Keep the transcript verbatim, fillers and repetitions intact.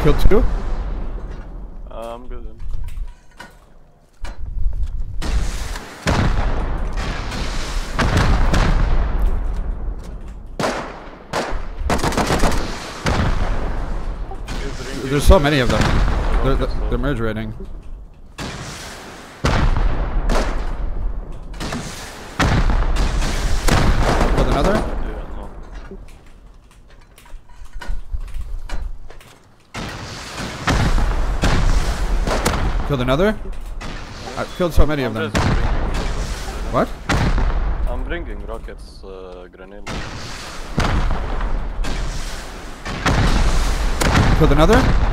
Killed two? Uh, I'm good. There's so many of them. They're, they're, they're merge raiding. Killed another? Yeah, no. Killed another? I've killed so many of them. I'm just bringing- What? I'm bringing rockets, uh, grenade. Killed another?